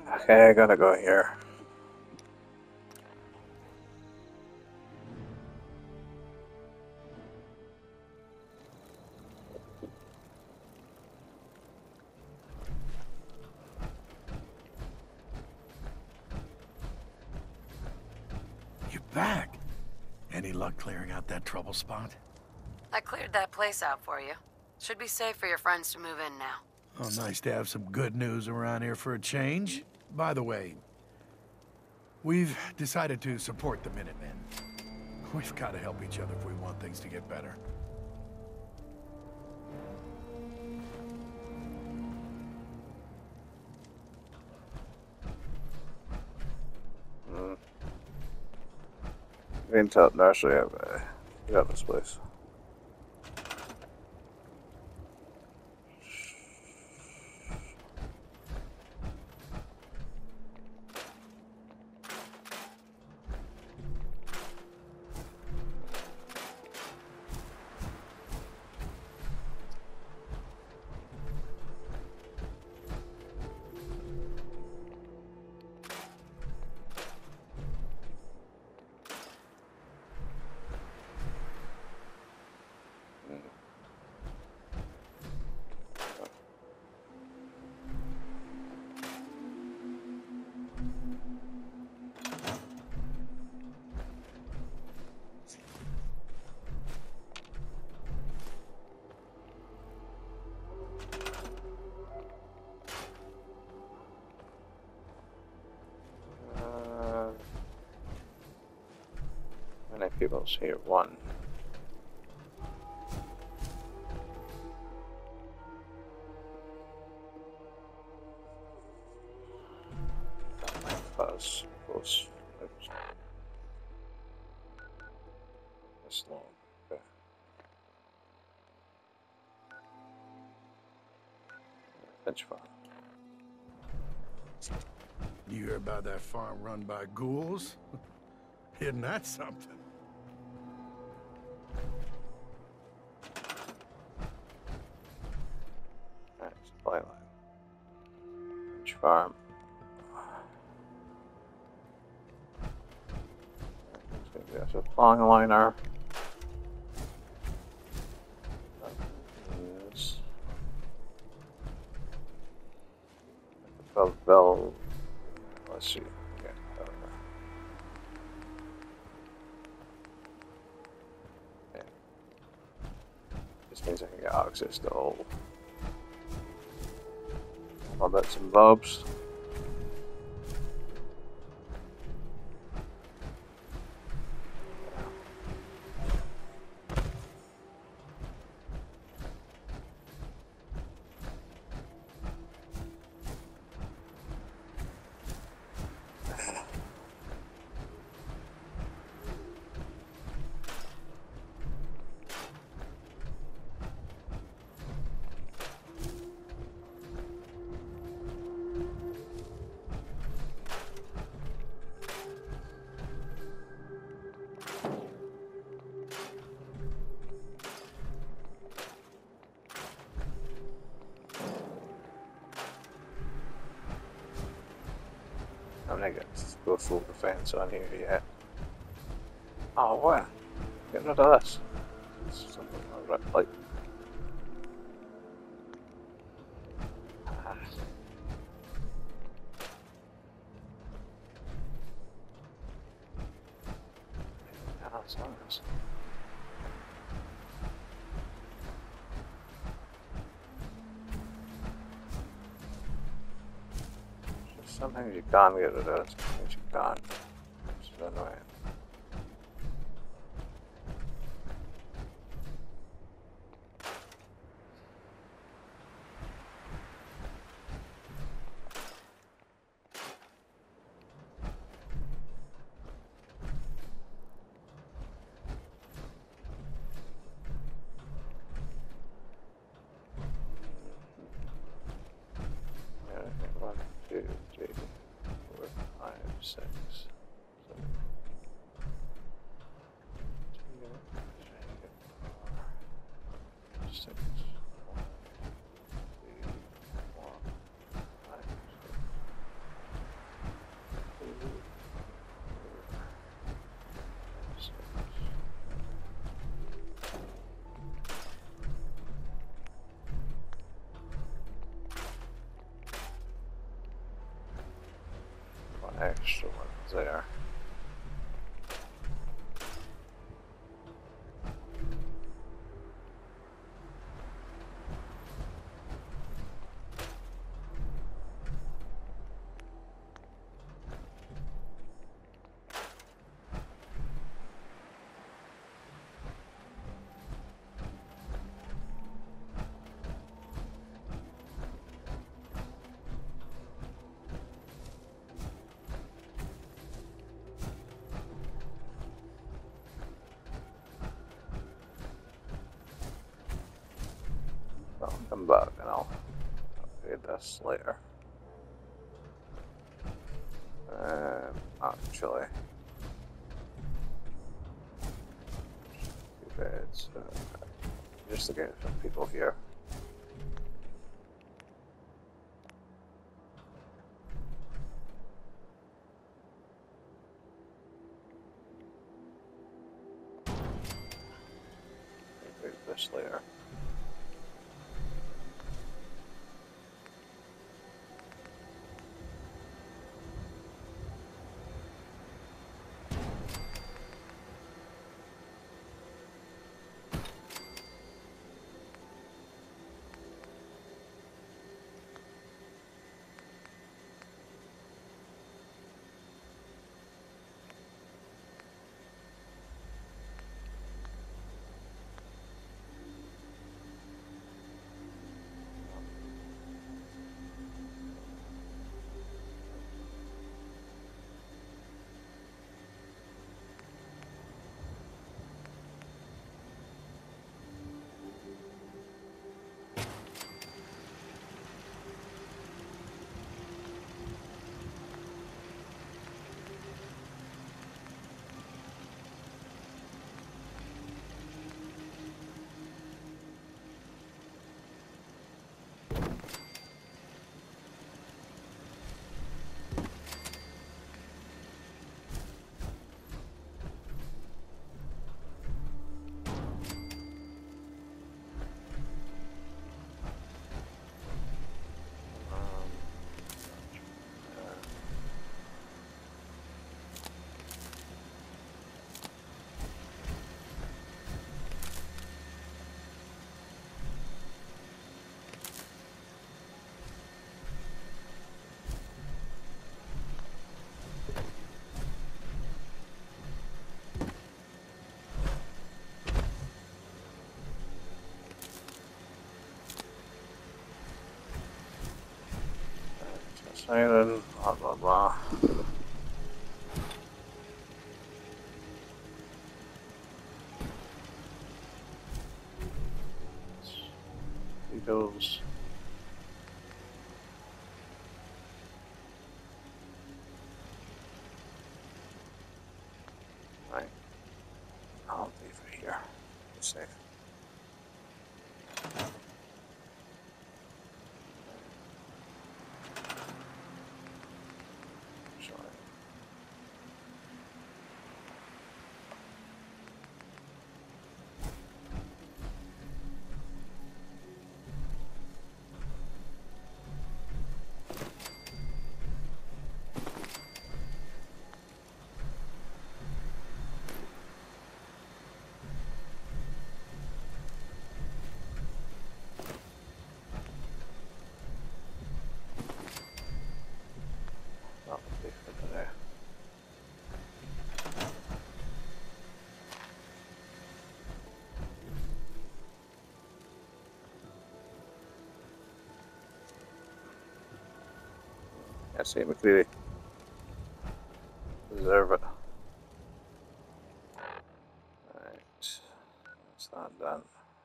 Okay, I gotta go here. You're back. Any luck clearing out that trouble spot? I cleared that place out for you. Should be safe for your friends to move in now. Oh, nice to have some good news around here for a change. By the way, we've decided to support the Minutemen. We've got to help each other if we want things to get better. We can tell Nursery got this place. How many people's here? One. Plus, close. This long. Okay. Bench farm. You hear about that farm run by ghouls? Isn't that something? Alright, supply line. Bench farm. It's gonna be a supply liner. Yes. Bell. Let's see. Yeah. Yeah. This means I can get access to all my bits and bobs. I'm not gonna go full defense on here yet. Oh, what? Get rid of this. It's something I really like. That's nice. Sometimes you can't get rid of it, sometimes you can't. It's annoying. One, two, three, four, five, six, seven. Six, one, two, one, five, six. Extra ones there. I'll come back and I'll upgrade this later. Actually, two beds. Just to get some people here. Upgrade this later. Siren, blah blah blah. Beetles. Right. I'll leave it here. Be safe. I see McCreary. Deserve it. Right. That's that done.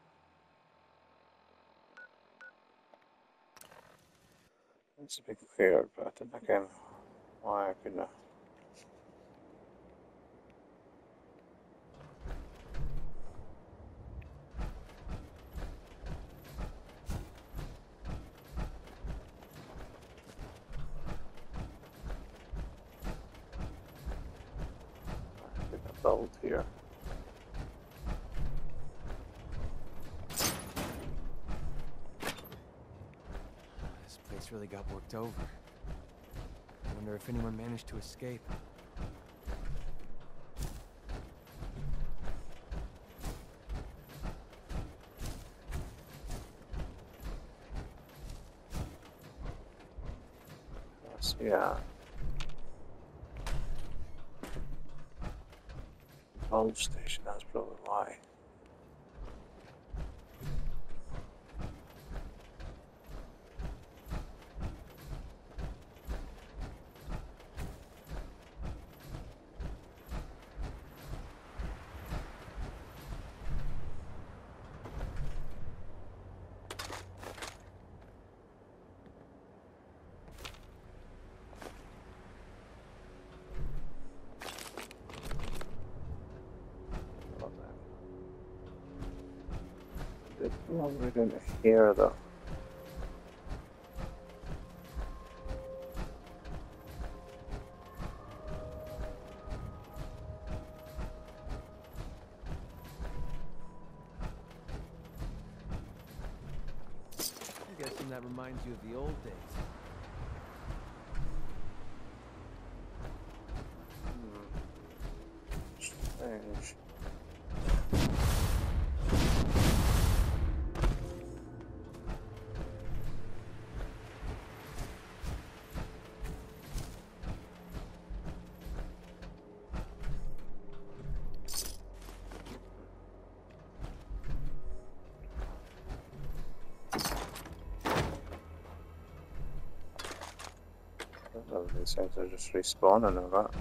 It's a big clear, but then again, why I couldn't. Build here. This place really got worked over. Wonder if anyone managed to escape. Yeah. Bulb station, that's probably why. We're going to hear though. I'm guessing that reminds you of the old days. Strange. These things are just respawning and that.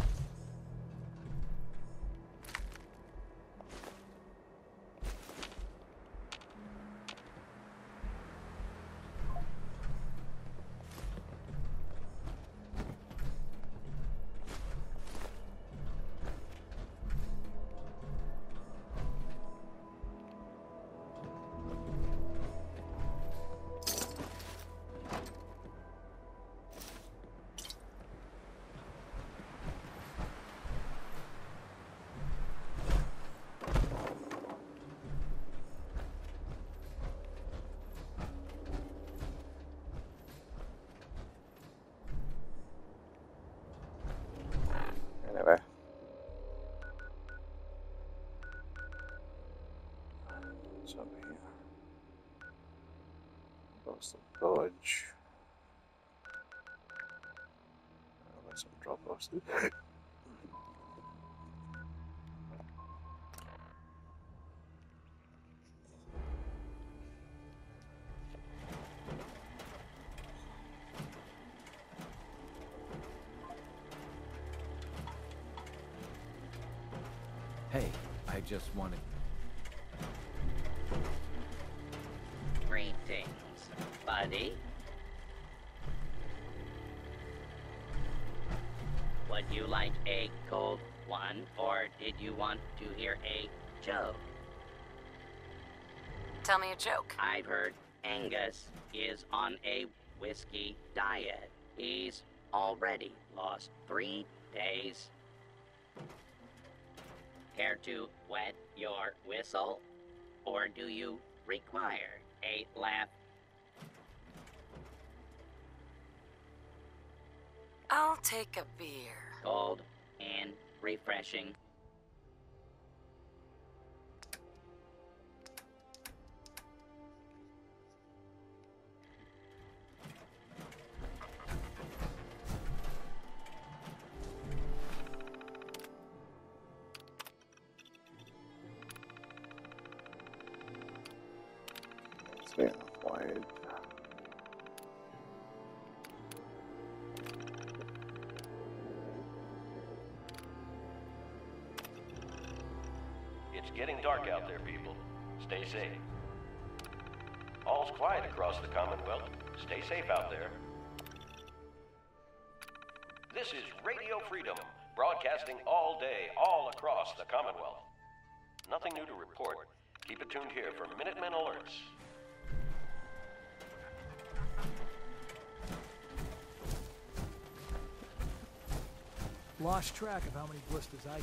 Anyway. What's over here? Across the village. I've got some drop-offs. Hey, I just wanted... Greetings, buddy. Would you like a cold one, or did you want to hear a joke? Tell me a joke. I've heard Angus is on a whiskey diet. He's already lost 3 days. Care to wet your whistle? Or do you require a laugh? I'll take a beer. Cold and refreshing. Yeah, wide. It's getting dark out there, people. Stay safe. All's quiet across the Commonwealth. Stay safe out there. This is Radio Freedom, broadcasting all day, all across the Commonwealth. Nothing new to report. Keep it tuned here for Minutemen alerts. Lost track of how many blisters I get.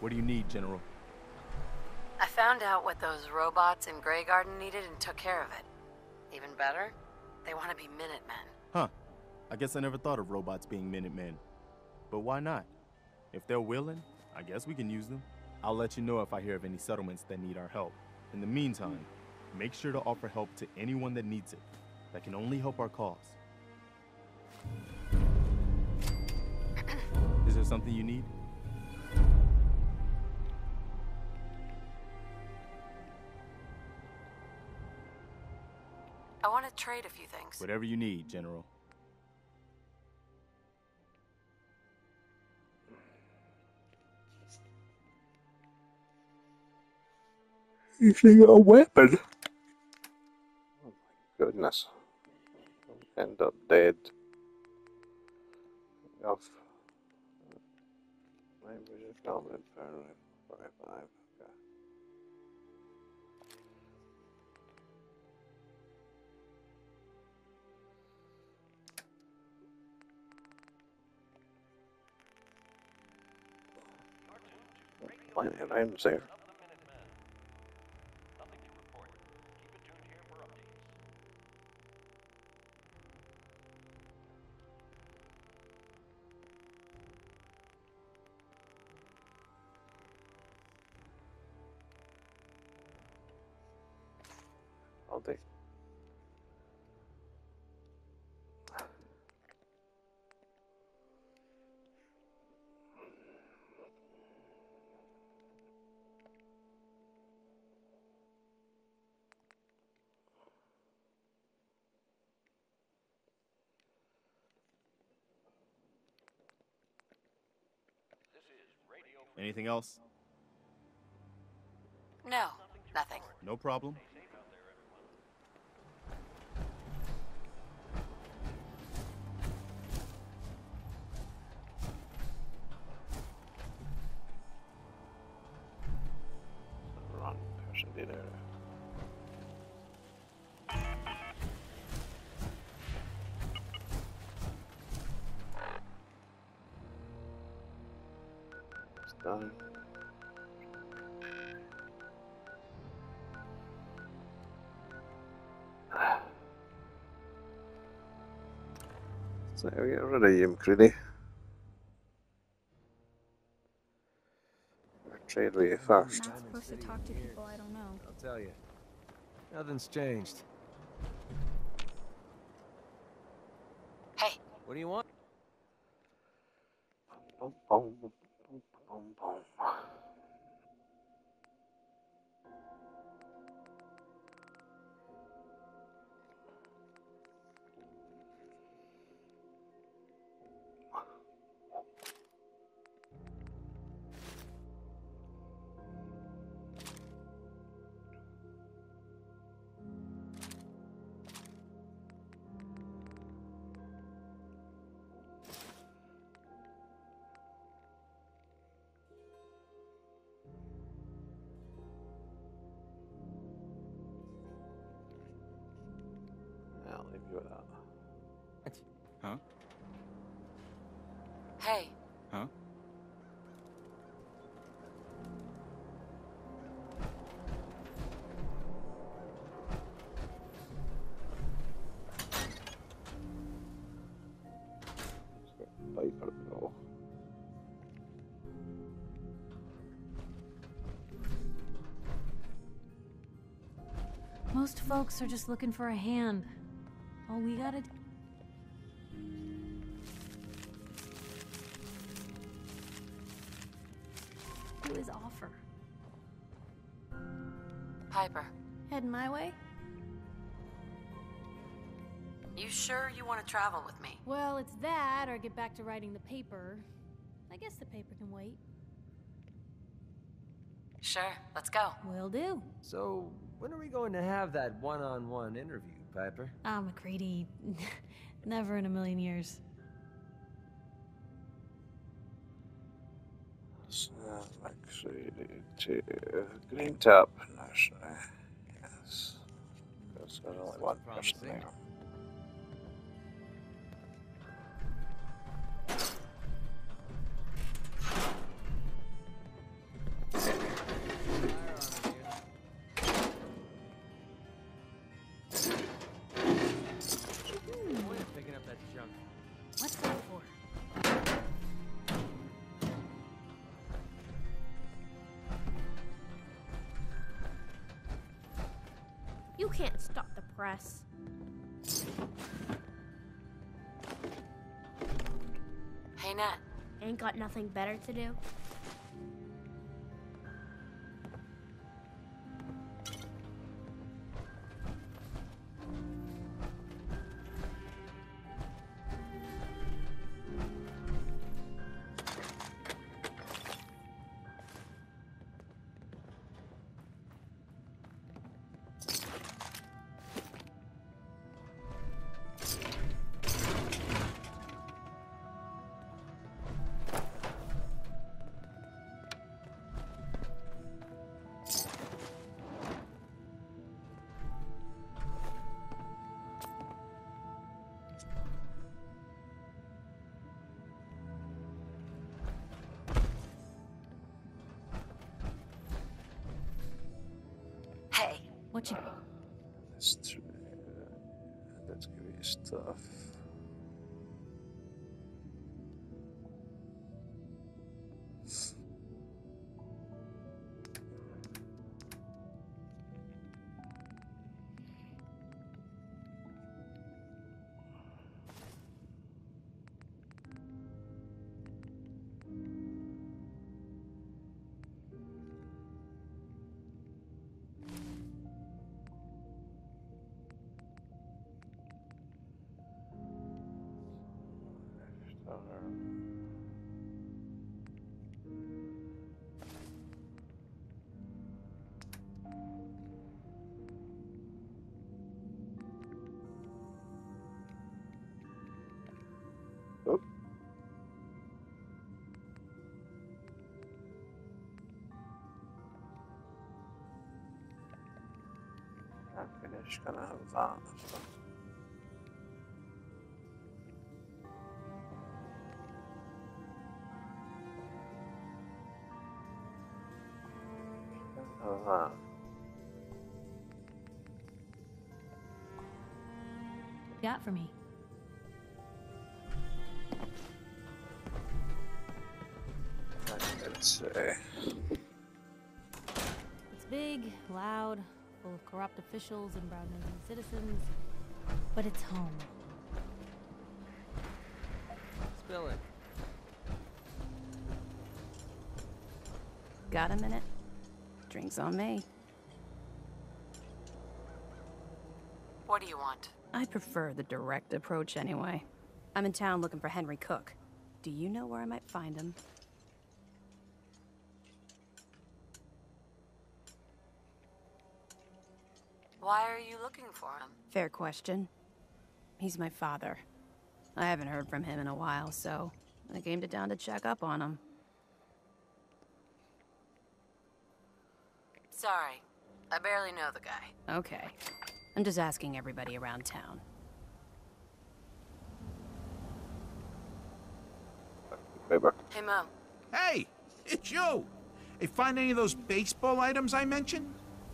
What do you need, General? I found out what those robots in Grey Garden needed and took care of it. Even better, they want to be Minutemen. Huh. I guess I never thought of robots being Minutemen. But why not? If they're willing, I guess we can use them. I'll let you know if I hear of any settlements that need our help. In the meantime, make sure to offer help to anyone that needs it. That can only help our cause. Is there something you need? I want to trade a few things. Whatever you need, General. You should get a weapon. Oh my goodness. I'll end up dead. Off. Language of development, 45. Okay. Plenty of items there. Nothing to report. Keep it tuned here for updates. All day. Anything else? No, nothing. No problem. Wrong person did it. It's done. So we get rid of you, McCready. Or trade with you first. I'm not supposed to talk to people I don't know. I'll tell you. Nothing's changed. Hey, What do you want? Boom, boom, boom, boom, boom, boom. I'll leave you with that. Huh? hey, Huh? Just got a Piper to go. Most folks are just looking for a hand. All we gotta do is offer. Piper, Heading my way? you sure you want to travel with me? Well, it's that, or get back to writing the paper. I guess the paper can wait. Sure, let's go. Will do. So, when are we going to have that one-on-one interview, Piper? Ah, McCready. Never in a million years. Actually, to Green Top National. Yes. Because there's only one person there. can't stop the press. Hey, Nat. Ain't got nothing better to do? Hey. What you... Let's give you stuff. Oh. I'm finished. Gonna have that. That. got for me? Let's see. It's big, loud, full of corrupt officials and brown-nosing citizens, but it's home. Spill it. Got a minute? Drinks on me. What do you want? I prefer the direct approach anyway. I'm in town looking for Henry Cook. Do you know where I might find him? Why are you looking for him? Fair question. He's my father. I haven't heard from him in a while, so I came to town to check up on him. Sorry, I barely know the guy. Okay. I'm just asking everybody around town. Paper. Hey, Mo. Hey, it's you! Hey, find any of those baseball items I mentioned?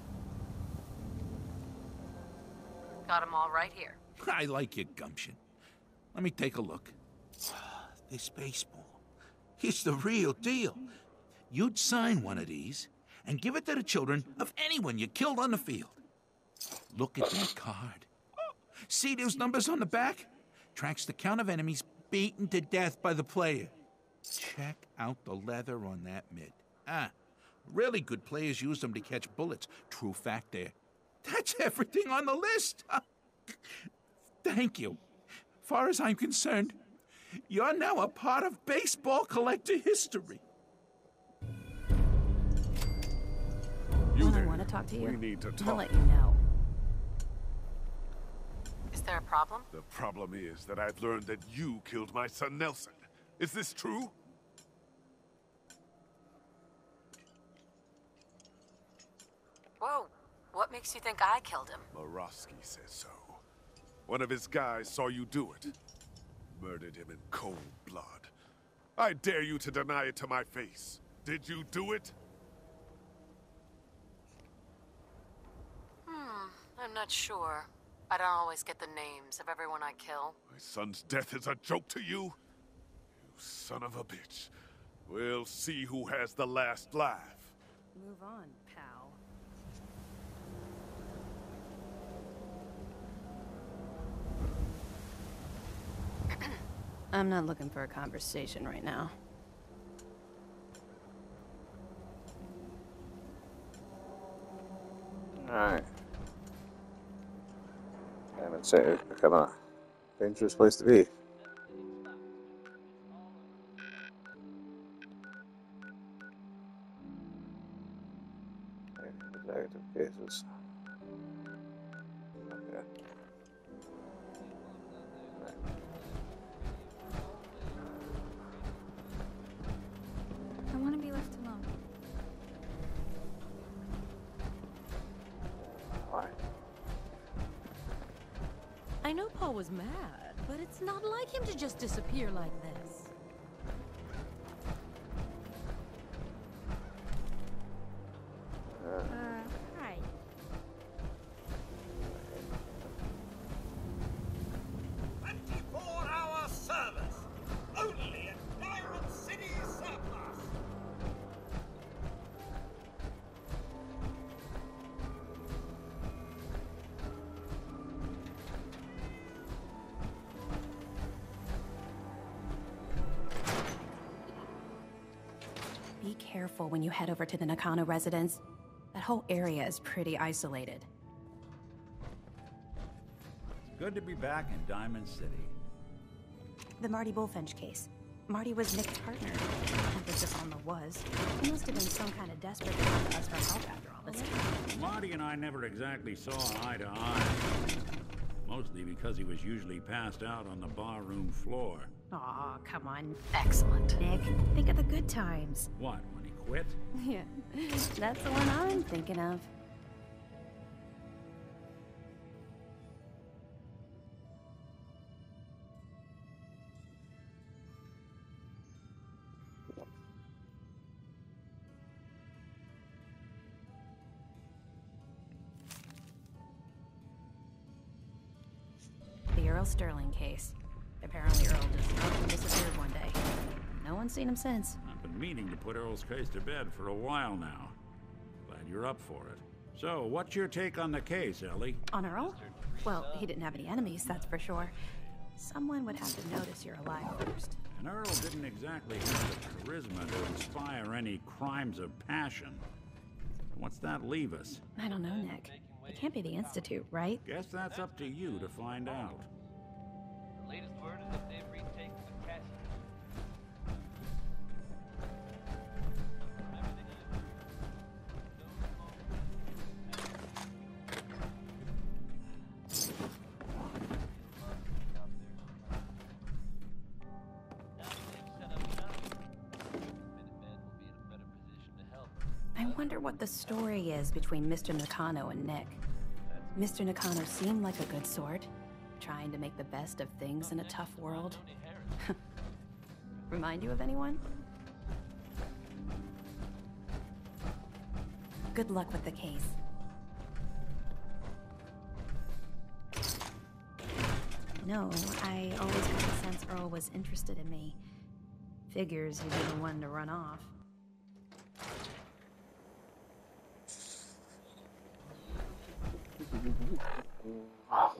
Got them all right here. I like your gumption. Let me take a look. This baseball. It's the real deal. You'd sign one of these and give it to the children of anyone you killed on the field. Look at that card. See those numbers on the back? Tracks the count of enemies beaten to death by the player. Check out the leather on that mitt. Really good players use them to catch bullets. True fact there. That's everything on the list. Thank you. Far as I'm concerned, you're now a part of baseball collector history. When I want to talk to you, We need to I'll talk. let you know. Is there a problem? The problem is that I've learned that you killed my son Nelson. Is this true? Whoa, what makes you think I killed him? Morosky says so. One of his guys saw you do it. Murdered him in cold blood. I dare you to deny it to my face. Did you do it? I'm not sure. I don't always get the names of everyone I kill. My son's death is a joke to you? You son of a bitch. We'll see who has the last laugh. Move on, pal. I'm not looking for a conversation right now. Alright. Diamond City is becoming a dangerous place to be. Active cases. Okay. Right. I want to be left alone. Why? I know Paul was mad, but it's not like him to just disappear like this. Hi. 24-hour service. Only at Diamond City Surplus. Be careful when you head over to the Nakano residence. That whole area is pretty isolated. Good to be back in Diamond City. The Marty Bullfinch case. Marty was Nick's partner. Emphasis on the was. He must have been some kind of desperate to come to us for help after all this time. Marty and I never exactly saw eye to eye. Mostly because he was usually passed out on the barroom floor. Aw, come on. Excellent. Nick, think of the good times. What, when he quit? Yeah, that's the one I'm thinking of. The Earl Sterling case. Apparently Earl just up and disappeared one day. No one's seen him since. I've been meaning to put Earl's case to bed for a while now. Glad you're up for it. So, what's your take on the case, Ellie? On Earl? Well, he didn't have any enemies, that's for sure. Someone would have to notice you're alive first. And Earl didn't exactly have the charisma to inspire any crimes of passion. What's that leave us? I don't know, Nick. It can't be the Institute, right? Guess that's up to you to find out. The latest word is that they've retaken the castle. I wonder what the story is between Mr. Nakano and Nick. Mr. Nakano seemed like a good sort, trying to make the best of things in a tough world. Remind you of anyone? Good luck with the case. No, I always got the sense Earl was interested in me. Figures he'd be the one to run off. Wow.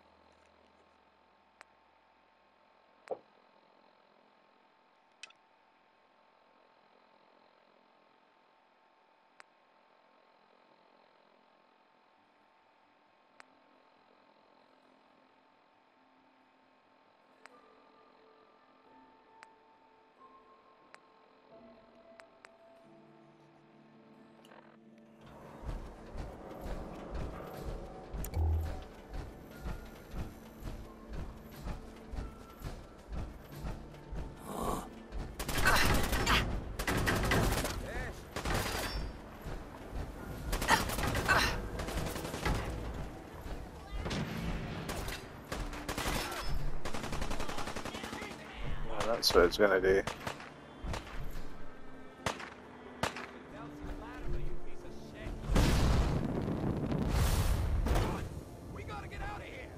That's what it's gonna do. We gotta get out of here.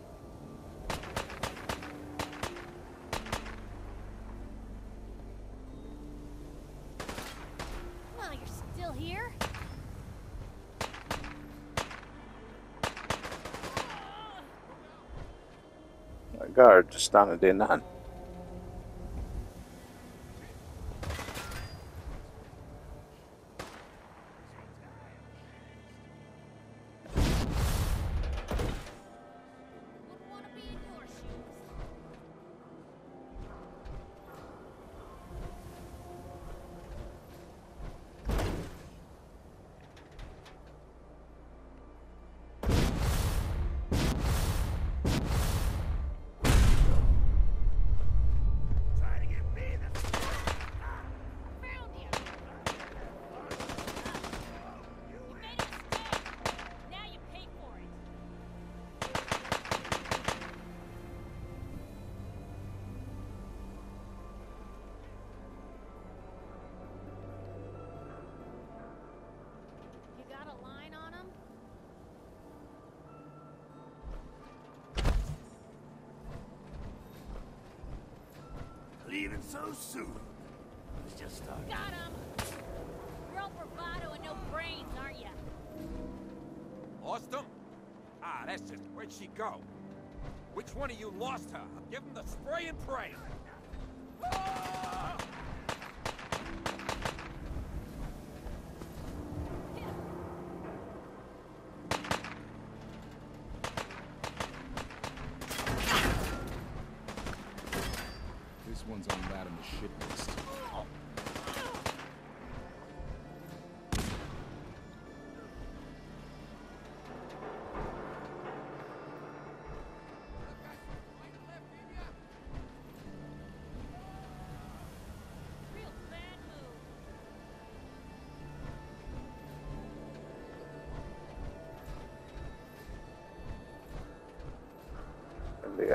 Well, you're still here? That guard just standing there nothing. so soon. It's just starting. Got him! You're all bravado and no brains, aren't you? Lost him? Ah, that's just... Where'd she go? Which one of you lost her? I'll give him the spray and pray. Ah! This one's on that in the shit list. Yeah.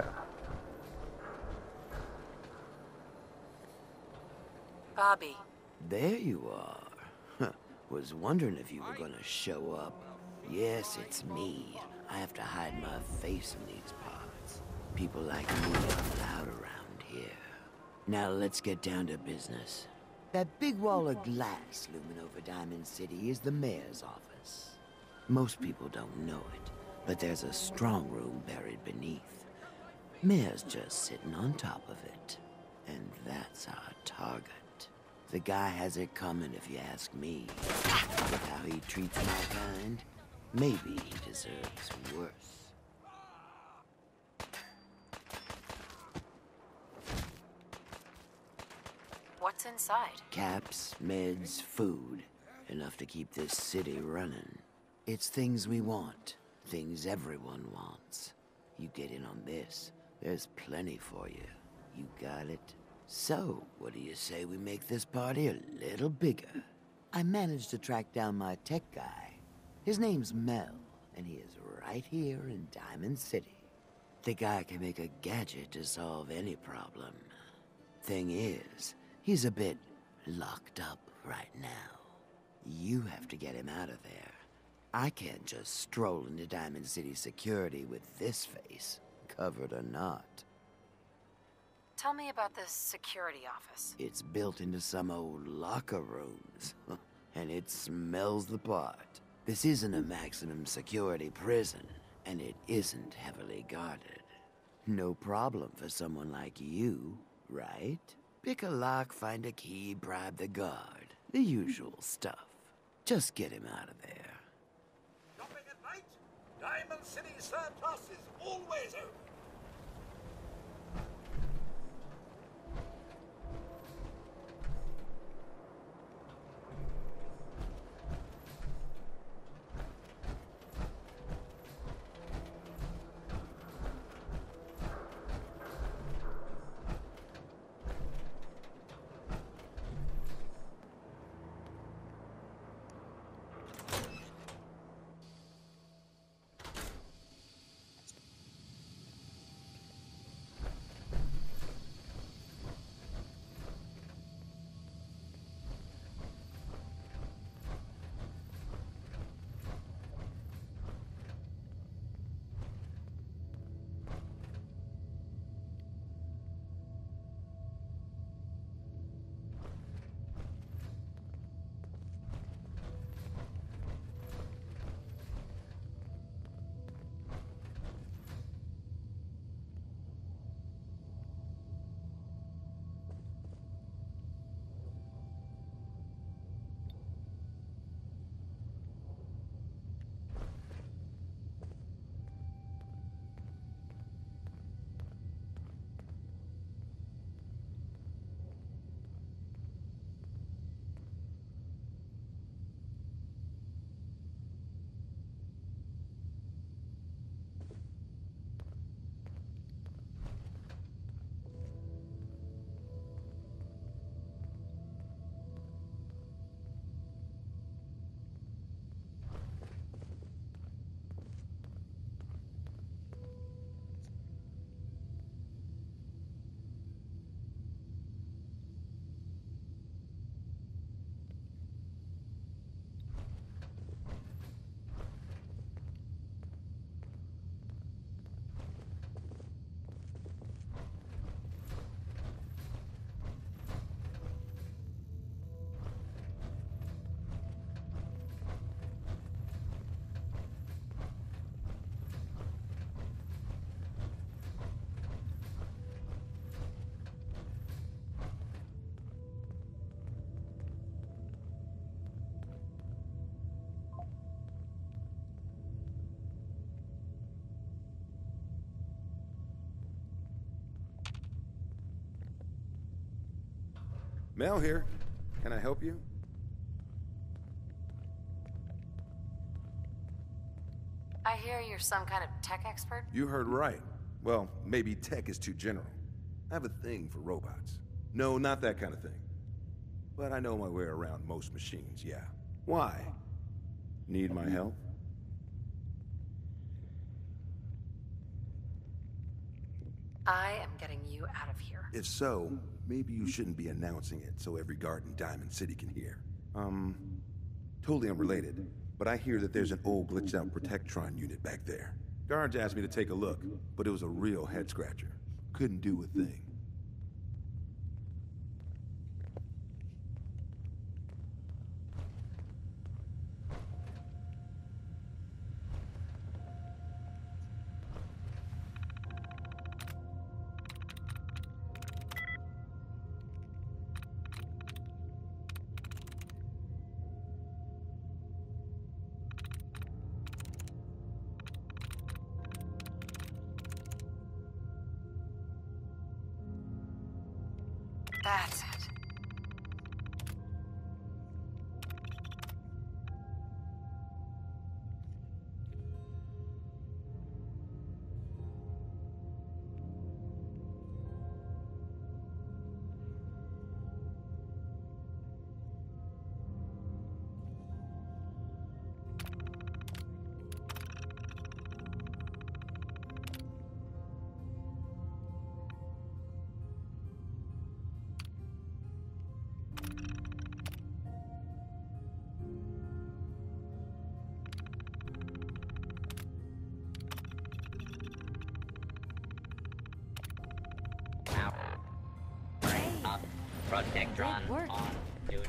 Bobby. There you are. Huh. Was wondering if you were gonna show up. Yes, it's me. I have to hide my face in these parts. People like me are loud around here. Now let's get down to business. That big wall of glass looming over Diamond City is the mayor's office. Most people don't know it, but there's a strong room buried beneath. Mayor's just sitting on top of it. And that's our target. The guy has it coming if you ask me. With how he treats my kind, maybe he deserves worse. What's inside? Caps, meds, food. Enough to keep this city running. It's things we want. Things everyone wants. You get in on this, there's plenty for you. You got it? So, what do you say we make this party a little bigger? I managed to track down my tech guy. His name's Mel, and he is right here in Diamond City. The guy can make a gadget to solve any problem. Thing is, he's a bit locked up right now. You have to get him out of there. I can't just stroll into Diamond City security with this face, covered or not. Tell me about this security office. It's built into some old locker rooms, and it smells the part. This isn't a maximum security prison, and it isn't heavily guarded. No problem for someone like you, right? Pick a lock, find a key, bribe the guard. The usual stuff. Just get him out of there. Shopping at night? Diamond City Surplus is always open. Mel here. Can I help you? I hear you're some kind of tech expert? You heard right. Well, maybe tech is too general. I have a thing for robots. No, not that kind of thing. But I know my way around most machines, yeah. Why? Need my help? I am getting you out of here. If so, maybe you shouldn't be announcing it so every guard in Diamond City can hear. Totally unrelated, but I hear that there's an old glitched out Protectron unit back there. Guards asked me to take a look, but it was a real head-scratcher. Couldn't do a thing. That's it. Protectron on duty.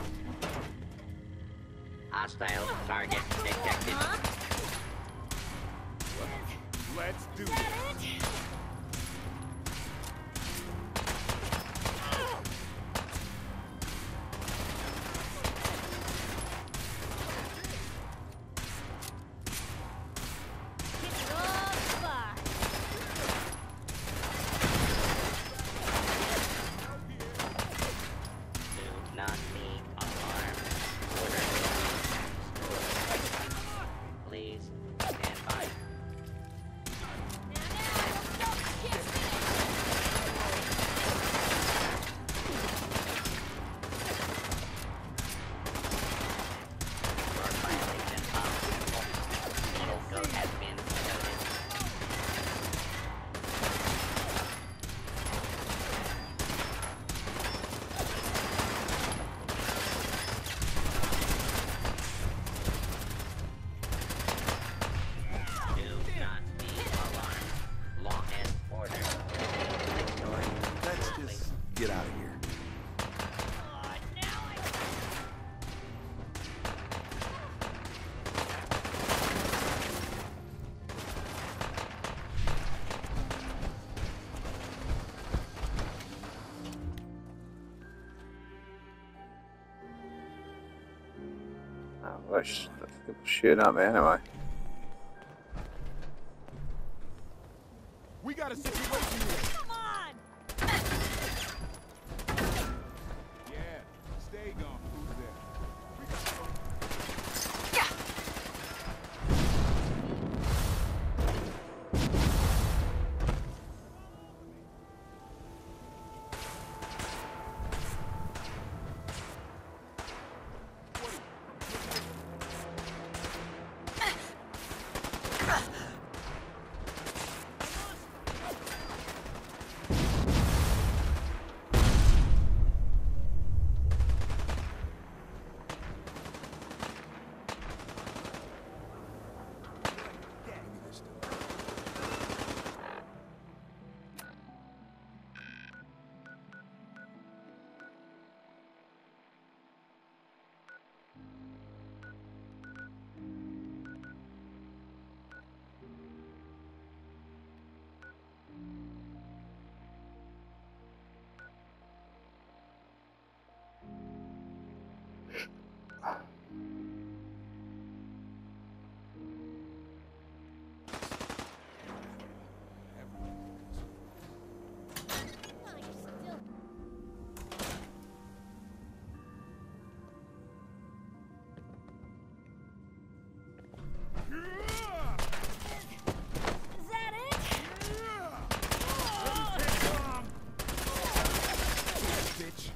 Hostile target detected. Let's do this. Get out of here. Oh, there's shit up there anyway. We got a situation here. Come on! Yeah, stay gone. Who's there?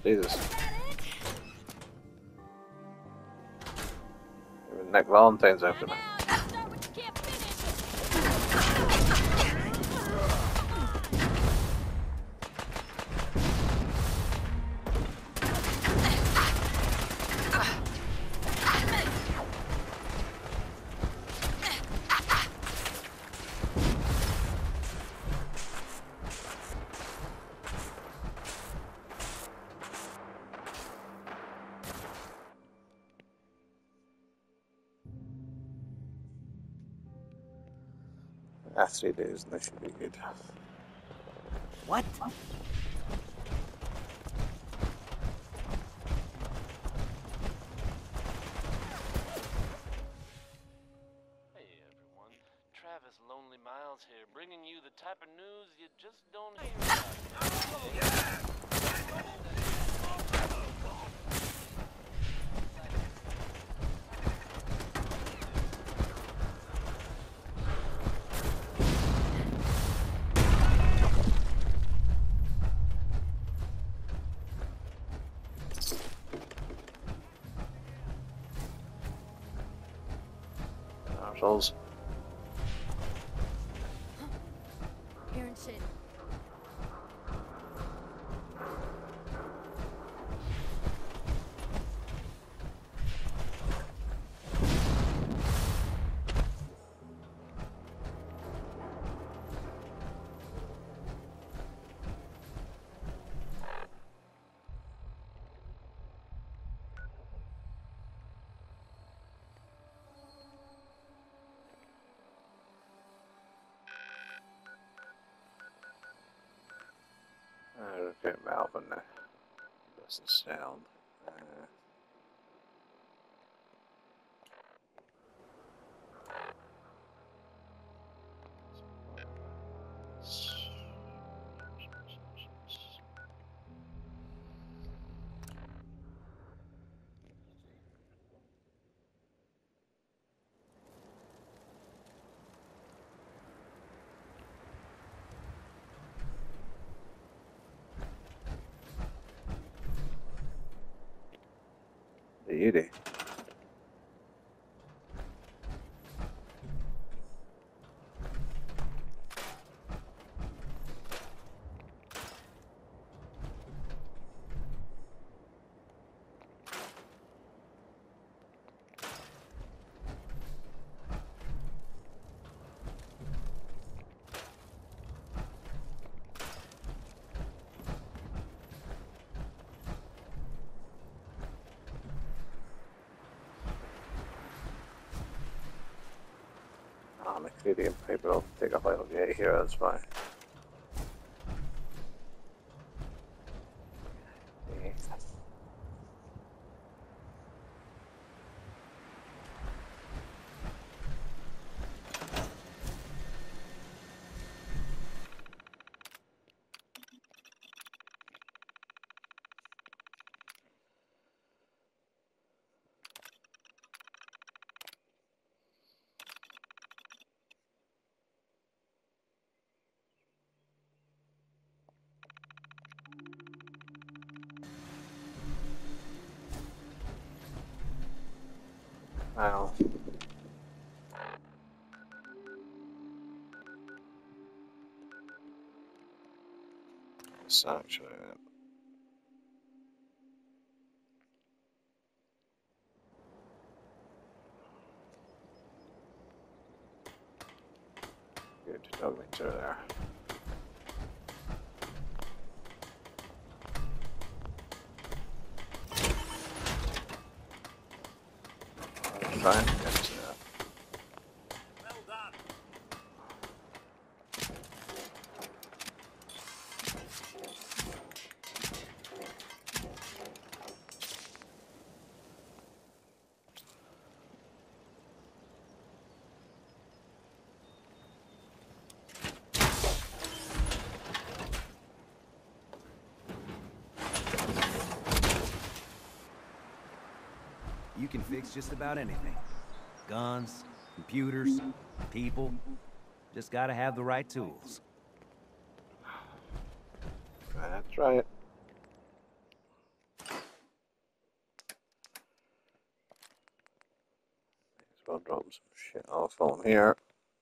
Jesus. Even Nick Valentine's after me. Ah, 3 days, and that should be good. What? Hey everyone, Travis Lonely Miles here, bringing you the type of news you just don't hear about. Souls. Hearing shit. Okay, Malvin. Doesn't sound. Beauty. Canadian paper, I'll take a little gate here, that's fine. Wow. It's actually it. Good, don't get through there. Fine. Well done. You can fix just about anything. Guns, computers, people. Just gotta have the right tools. That's right. I'll drop some shit off on here.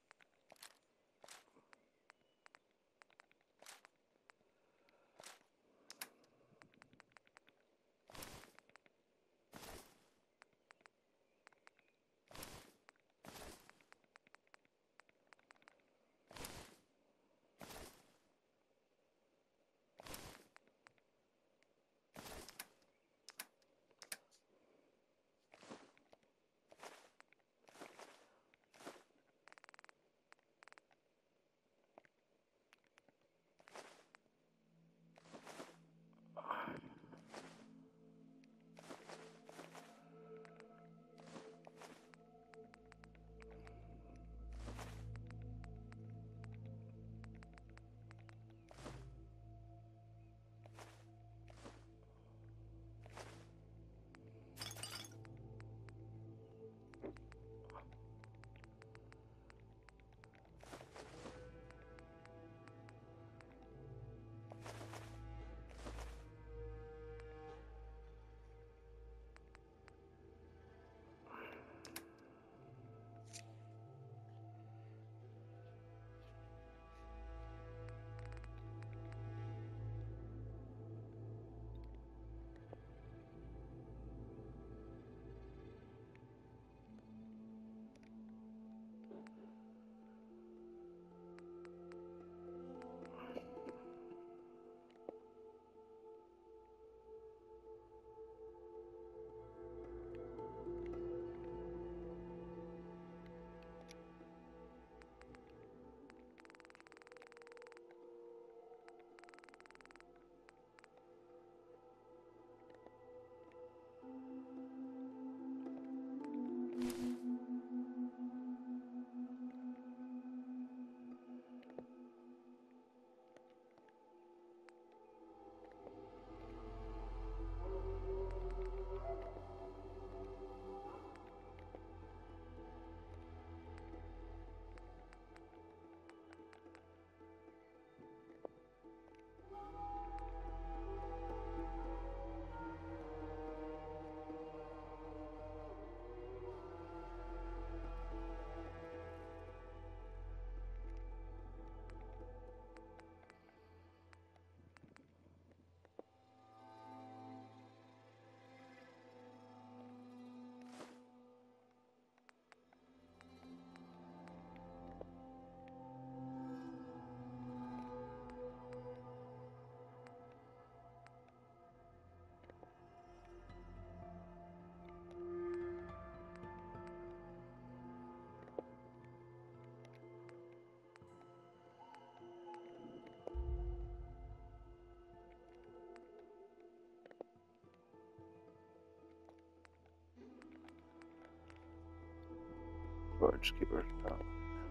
Or just keep her down.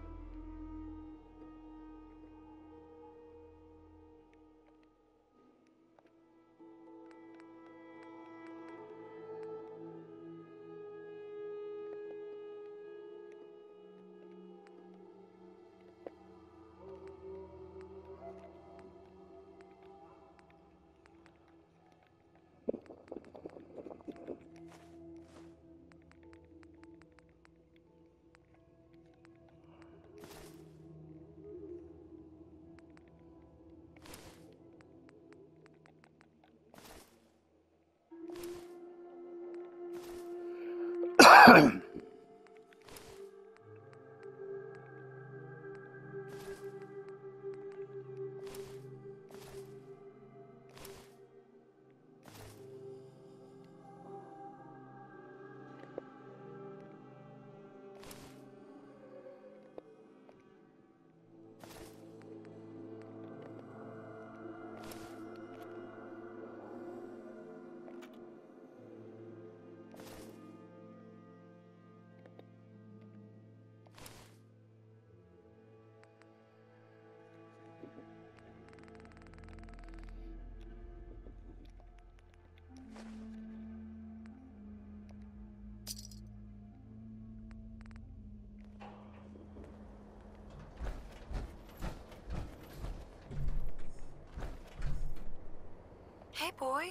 Hey, boy.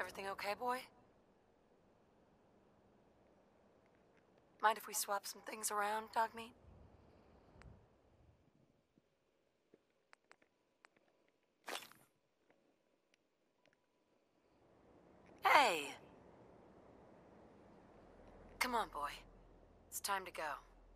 Everything okay, boy? Mind if we swap some things around, Dogmeat? Hey! Come on, boy. It's time to go.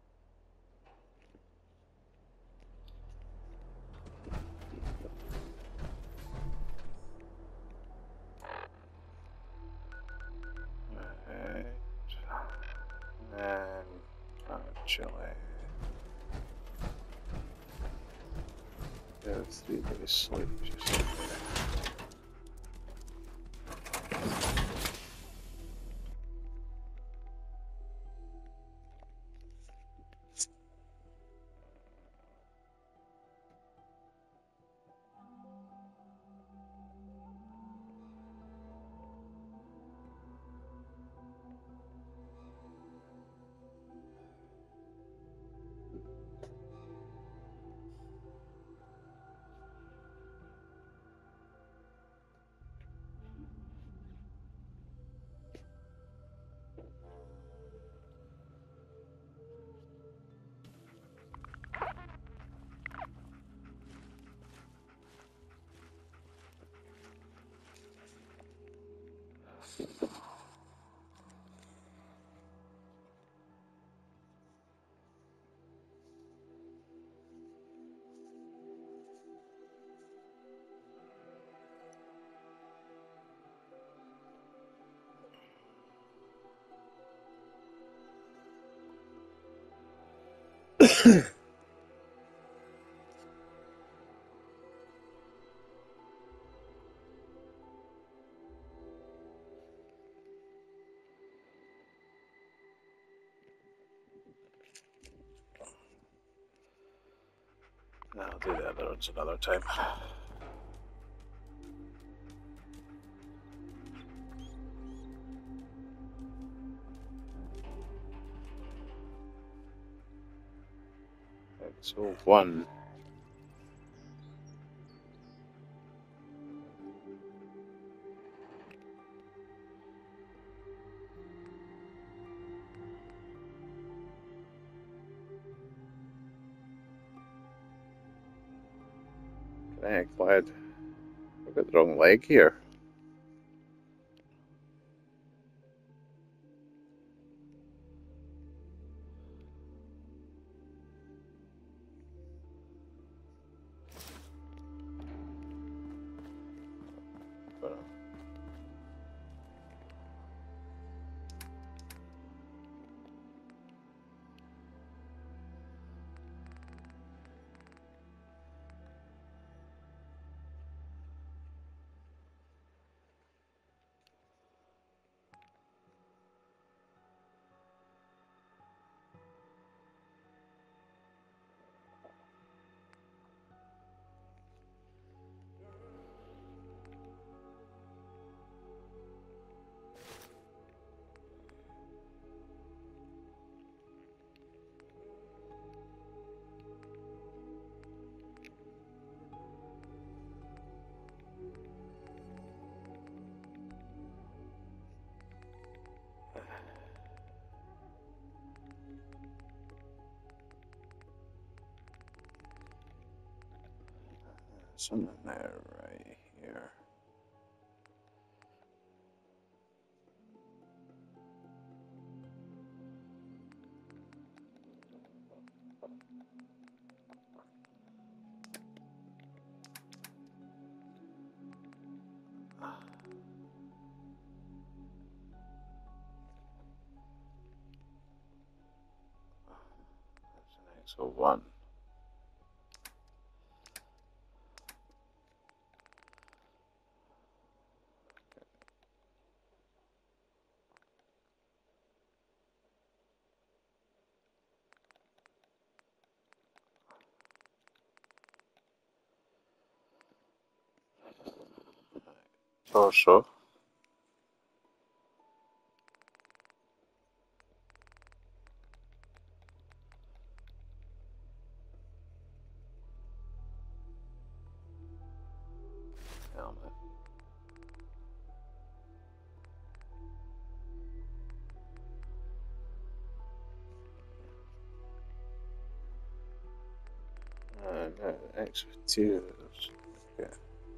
Alright. And chilling. Yeah, 3 days sleep just in there. I'll do the other ones another time. So 1. I'm glad I've got the wrong leg here. Something there right here. That's an XO1. Torso. Helmet. no, expertise. Okay.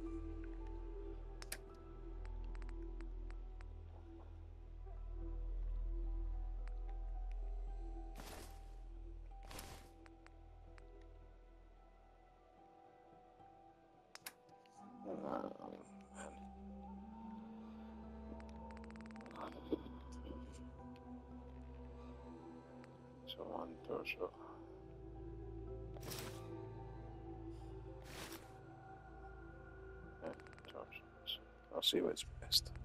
So one torso. Torsos. I'll see what's best.